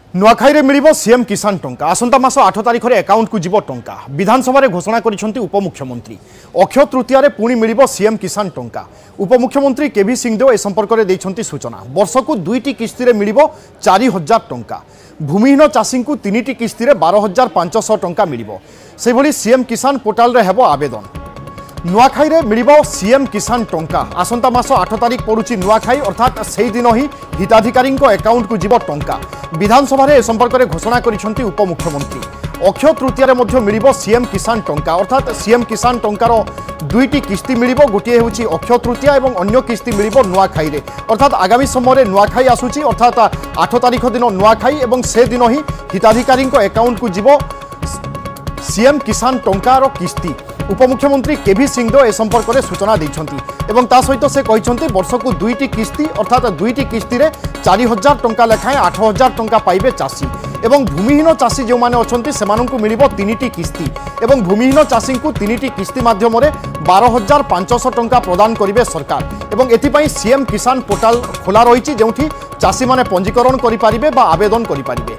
नुआखाई रे मिलिबो सीएम किसान टंका आसंता मास 8 तारिख रे अकाउंट को जीवो टंका विधानसभा रे घोषणा करिसेंती उपमुख्यमंत्री अक्षय तृतीया रे पुणी मिलिबो सीएम किसान टंका उपमुख्यमंत्री केवी सिंहदेव ए संपर्क रे दैछंती सूचना वर्ष को 2टी किस्ती रे मिलिबो 4000 टंका भूमिहीन चाषी को 3टी किस्ती रे 12500 टंका मिलिबो से भली सीएम किसान पोर्टल रे हेबो आवेदन नुआखाई रे मिलिबो सीएम किसान टंका आसंता मास 8 तारिख पड़ुची नुआखाई अर्थात सेही दिन ही हिताधिकारी अकाउंट को जीवो टंका विधानसभा रे संपर्क रे घोषणा करिसेंती उपमुख्यमंत्री अक्षय तृतीया रे मध्य मिलिबो सीएम किसान टंका अर्थात सीएम किसान टंकार 2टी किस्ती मिलिबो गोटे होउची अक्षय तृतीया एवं अन्य किस्ती मिलिबो नुआखाई रे अर्थात आगामी समय रे नुआखाई आसुची अर्थात 8 तारिख दिन नुआखाई एवं से दिन ही हिताधिकारी अकाउंट को जीवो सीएम किसान टंकार किस्ती उपमुख्यमंत्री केवी सिंहदेव ए संपर्क में सूचना देइछंती एवं ता सहित से कहिछंती वर्ष को 2टी किस्ती अर्थात 2टी किस्ती रे 4000 टंका लेखाएं 8000 टंका पाइबे चाषी एवं भूमिहीन चाषी जो माने अछंती सेमानंकु मिलिबो 3टी किस्ती एवं भूमिहीन चाषी को 3टी किस्ती माध्यम रे 12500 टंका प्रदान करिवे सरकार एवं एथिपई सीएम किसान पोर्टल खोला रहिछि जेउठी चाषी माने पंजीकरण करि पारिबे बा आवेदन करि पारिबे।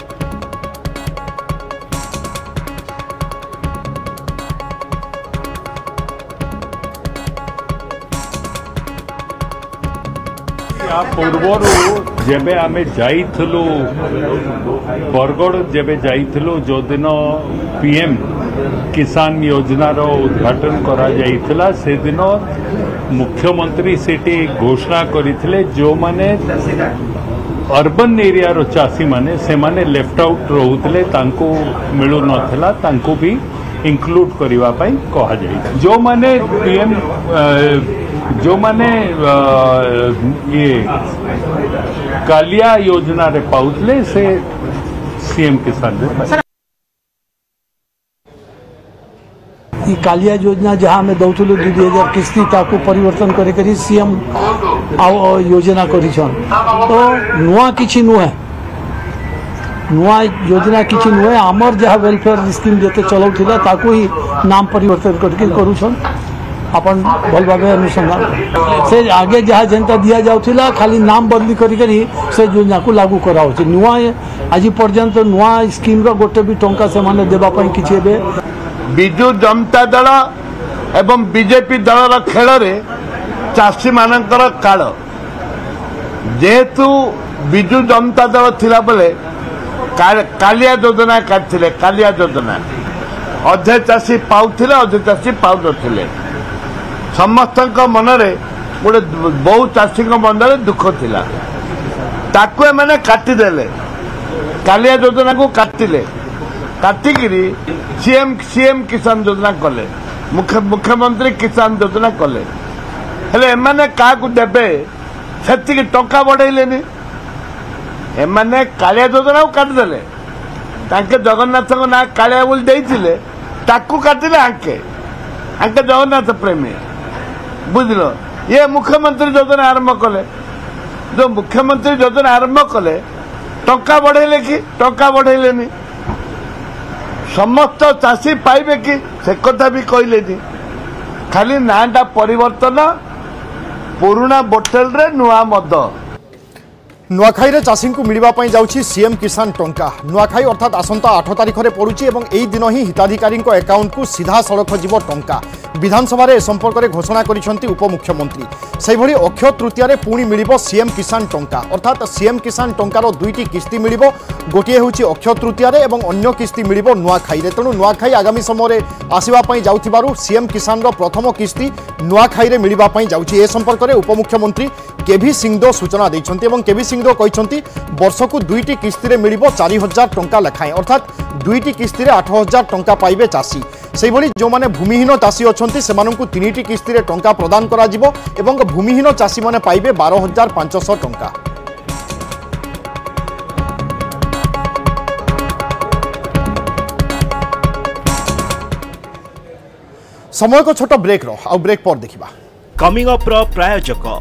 पूर्वर जेबे आमे जाइथलु बरगढ़ जेबे जाइथलु जो दिन पीएम किसान योजना रो उद्घाटन करा जाइथला से दिन मुख्यमंत्री सेठी घोषणा करिथिले जो माने अर्बन एरिया रो चासी माने से माने लेफ्ट आउट रहउतले तांको मिलु नथला तांको भी इंक्लूड करिवा पई कहा जाय जो माने पीएम जो माने ये कालिया योजना रे पाउतले से सीएम किसान कालिया योजना जहाँ में दौलू 2000 किस्ती ताकू परिवर्तन करी सीएम योजना करिछन तो नुआ किछि नुहे नुआ योजना किछि नुहे आमर जहाँ वेलफेयर स्कीम जते चलाउथिला ताकू ही नाम परिवर्तन करके करूछन अपन भल भाव अनुसंधान से आगे जहाँ जनता दिया जाउथिला खाली नाम बदली करी से योजना को लागू कराउछि नुआ आज पर्यंत नुआ स्कीम रो गोटे भी टंका से माने देबा पई किछि बे बिजु जनता दल एवं बीजेपी दल खेल रे चाषी मानकर काल जेहेतु बिजु जनता दल थिला बेले कालिया योजना काटिले कालिया योजना अधे चाषी पाउथिले अधे चाषी पाउ नथिले समस्त मनरे गोटे बहु चाषी मनरे दुख थिला ताकू मैंने काटिदेले कालिया योजना को काटिले काटिकी सीएम किसान योजना कले मुख्यमंत्री किसान योजना कले हेले एमाने काकू देबे सेतिकी टंका बढ़ेलेनी एमाने कालिया योजना को काटिदेले तांके जगन्नाथ ना कालिया बोली देइथिले ताकू काटिले आंके जगन्नाथ प्रेमी बुझल ये मुख्यमंत्री योजना आरंभ कले जो मुख्यमंत्री योजना आरंभ कले टंका बढ़ेले कि टंका बढ़ेलेनी समस्त चाषी पाइबे कि से कथा भी कहले खाली नाटा परिवर्तन पुराना बोतल रे नुआ मद नुआखाई रे चाषी को मिलवा पई जाउछि सीएम किसान टंका नुआखाई अर्थात आसंता 8 तारिख रे पड़ुछि एवं एई दिन ही हिताधिकारी अकाउंट को सीधा सड़क जीवो टंका विधानसभा रे संपर्क रे घोषणा करिसेंती उपमुख्यमंत्री सेहि भली अक्षय तृतीया रे पुणी मिलिबो सीएम किसान टंका अर्थात सीएम किसान टंकार 2टी किस्ती मिलिबो गोटे होउछि अक्षय तृतीया रे एवं अन्य किस्ती मिलिबो नुआखाई रे तेणु नुआखाई आगामी समय रे आसीबा पई जाउथिबारु सीएम किसान रो प्रथम किस्ती नुआखाई रे मिलिबा पई जाउछि ए संपर्क रे उपमुख्यमंत्री केवी सिंहदेव सूचना दैछंती एवं केवी सिंहदेव कहिसंती वर्ष को 2टी किस्ती रे मिलिबो 4000 टंका लेखाएं अर्थात 2टी किस्ती रे 8000 टंका पाइबे चाषी सेहि भली जो माने भूमिहीन चाषी अछंती सेमानंकु 3टी किस्ती रे टंका प्रदान करा जिवो एवं भूमिहीन चाषी माने पाइबे 12500 टंका। समय को छोट ब्रेक रो आ ब्रेक पर देखिबा कमिंग अप रो प्रायोजक